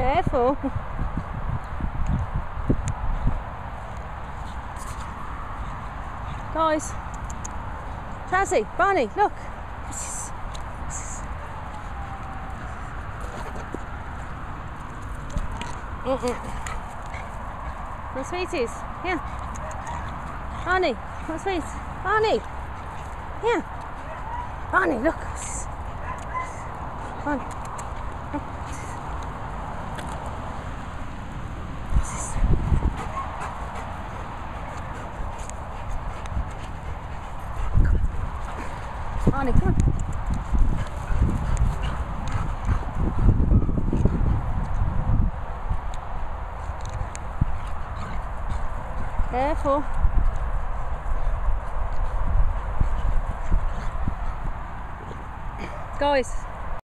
Careful. Guys. Chelsea, Barney, look. My sweeties, yeah. Barney, my sweet. Barney, yeah. Barney, look. Barney. Barney, come on. Careful. Guys.